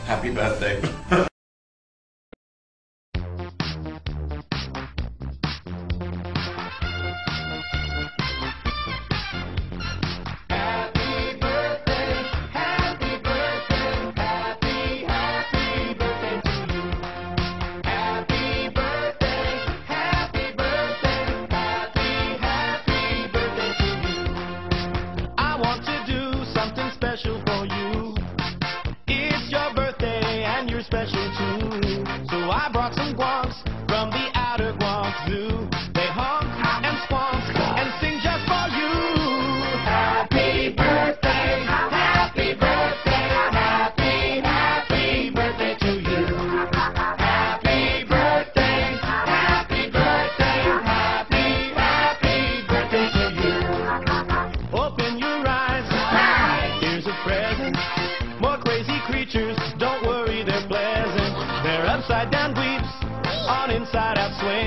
Happy birthday. Special for you. It's your birthday and you're special too. So I brought some guanks from the outer Guam Zoo. They honk and squonk and sing just for you. Happy birthday, happy birthday, happy, happy birthday to you. Happy birthday, happy birthday, happy, happy birthday to you. Open your eyes. Here's a present. More crazy creatures, don't worry, they're pleasant. They're upside down dweebs on inside out swing.